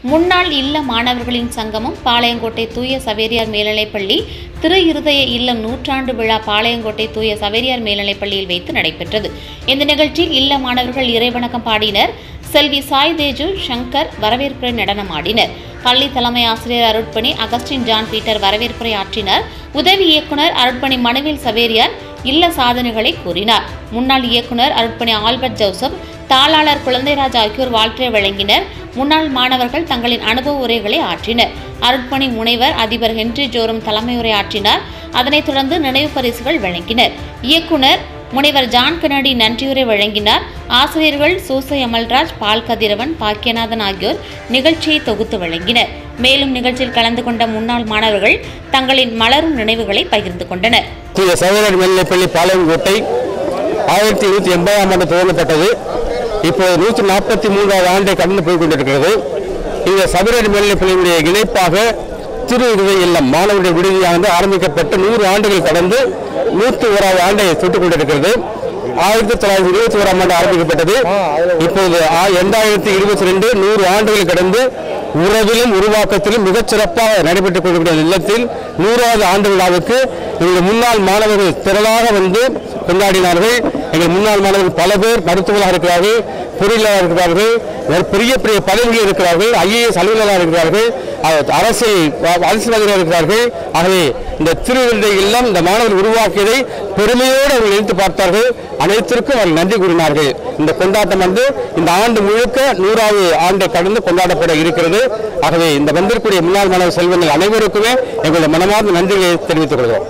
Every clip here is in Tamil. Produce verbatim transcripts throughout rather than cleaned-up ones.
முன்னாள் இல்ல மாணவர்களின் சங்கமம் பாளையங்கோட்டை தூய சவேரியார் மேல்நிலைப்பள்ளி திரு இருதய இல்லம் நூற்றாண்டு விழா பாளையங்கோட்டை தூய சவேரியார் மேல்நிலைப்பள்ளியில் வைத்து நடைபெற்றது. இந்த நிகழ்ச்சியில் இல்ல மாணவர்கள் இறைவணக்கம் பாடினர். செல்வி சாய் தேஜு சங்கர் வரவேற்புரை நடனமாடினர். பள்ளி தலைமை ஆசிரியர் அருட்பணி அகஸ்டின் ஜான் பீட்டர் வரவேற்புரை ஆற்றினார். உதவி இயக்குனர் அருட்பணி மனுவேல் சவேரியார் இல்ல சாதனைகளை கூறினார். முன்னாள் இயக்குனர் அருட்பணி ஆல்பர்ட் ஜோசப், தாளாளர் குழந்தைராஜ் ஆகியோர் வாழ்த்துரை வழங்கினர். முன்னாள் மாணவர்கள் தங்களின் அனுபவ உரைகளை ஆற்றினர். அருட்பணி முனைவர் அதிபர் ஹென்றி ஜோரம் தலைமையுரை ஆற்றினார். அதனைத் தொடர்ந்து நினைவு பரிசுகள் வழங்கினர். இயக்குனர் முனைவர் ஜான் கென்னடி நன்றியுரை வழங்கினார். ஆசிரியர்கள் சூசை அமல்ராஜ், பால் கதிரவன், பாக்கியநாதன் ஆகியோர் நிகழ்ச்சியை தொகுத்து வழங்கினர். மேலும் நிகழ்ச்சியில் கலந்து கொண்ட முன்னாள் மாணவர்கள் தங்களின் மலரும் நினைவுகளை பகிர்ந்து கொண்டனர். சவேரியார் மேல்நிலைப்பள்ளி பாளையங்கோட்டை ஆயிரத்தி நூற்றி எண்பதாம் ஆண்டு துவங்கப்பட்டது. இப்போது நூற்றி நாற்பத்தி மூன்றாவது ஆண்டை கடந்து போய் கொண்டிருக்கிறது. இந்த சவேரியார் மேல்நிலைப்பள்ளியுடைய இணைப்பாக திரு இருதய இல்லம் மாணவர்கள் விடுதியானது ஆரம்பிக்கப்பட்டு நூறு ஆண்டுகள் கடந்து நூற்றி ஓராவது ஆண்டை தொட்டுக் கொண்டிருக்கிறது. ஆயிரத்தி தொள்ளாயிரத்தி இருபத்தி ஓராம் ஆண்டு ஆரம்பிக்கப்பட்டது. இப்போது இரண்டாயிரத்தி இருபத்தி ரெண்டு நூறு ஆண்டுகள் கடந்து உறவிலும் உருவாக்கத்திலும் மிகச் சிறப்பாக நடைபெற்றுக் கொண்டிருக்கிற இல்லத்தில் நூறாவது ஆண்டு விழாவுக்கு எங்கள் முன்னாள் மாணவர்கள் திரளாக வந்து கொண்டாடினார்கள். எங்கள் முன்னாள் மாணவர்கள் பல பேர் மருத்துவர்களாக இருக்கிறார்கள், பொறியியலாளர் இருக்கிறார்கள், பெரிய பெரிய பதவிகளில் இருக்கிறார்கள், ஐஏஎஸ் அலுவலராக இருக்கிறார்கள், அரசியல் அரசியல்வாதிகள் இருக்கிறார்கள். ஆகவே இந்த திரு இருதய இல்லம் இந்த மாணவர்கள் உருவாக்கியதை பெருமையோடு அவர்கள் நினைத்து பார்த்தார்கள். அனைத்திற்கும் அவர்கள் நன்றி கூறினார்கள். இந்த கொண்டாட்டம் வந்து இந்த ஆண்டு முழுக்க நூறாவது ஆண்டை கடந்து கொண்டாடப்பட இருக்கிறது. ஆகவே இந்த வந்திருக்கூடிய முன்னாள் மாணவ செல்வங்கள் அனைவருக்குமே எங்களுடைய மனமார்ந்த நன்றிகளை தெரிவித்துக் கொள்கிறோம்.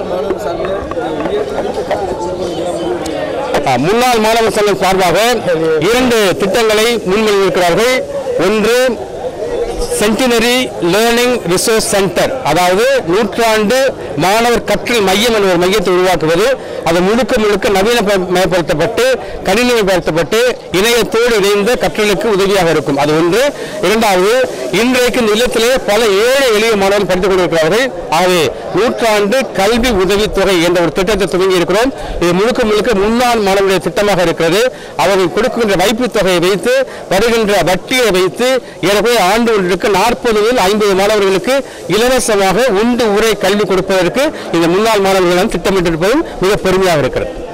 முன்னாள் மாணவர் சங்கம் சார்பாக இரண்டு திட்டங்களை முன்மொழிந்திருக்கிறார்கள். ஒன்று சென்டினரி லேர்னிங் ரிசோர்ஸ் சென்டர், அதாவது நூற்றாண்டு மாணவர் கற்றல் மையம் என்ற ஒரு மையத்தை உருவாக்குவது. அது முழுக்க முழுக்க நவீனமயப்படுத்தப்பட்டு கணினிமயப்படுத்தப்பட்டு இணையத்தோடு இணைந்த கற்றலுக்கு உதவியாக இருக்கும். அது ஒன்று. இரண்டாவது, இன்றைக்கு நிலத்திலே பல ஏழை எளிய மாணவர்கள் படித்துக் கொண்டிருக்கிறார்கள். ஆகவே நூற்றாண்டு கல்வி உதவித்தொகை என்ற ஒரு திட்டத்தை துவங்கி இருக்கிறோம். இது முழுக்க முழுக்க முன்னாள் மாணவர்களுடைய திட்டமாக இருக்கிறது. அவர்கள் கொடுக்கின்ற வைப்பு தொகையை வைத்து வருகின்ற வட்டியை வைத்து ஏற்கனவே ஆண்டு ஒன்றுக்கு நாற்பது முதல் ஐம்பது மாணவர்களுக்கு இலவசமாக உண்டு உரை கல்வி கொடுப்பதற்கு இந்த முன்னாள் மாணவர்கள் திட்டமிட்டிருப்பதும் மிக பெருமையாக இருக்கிறது.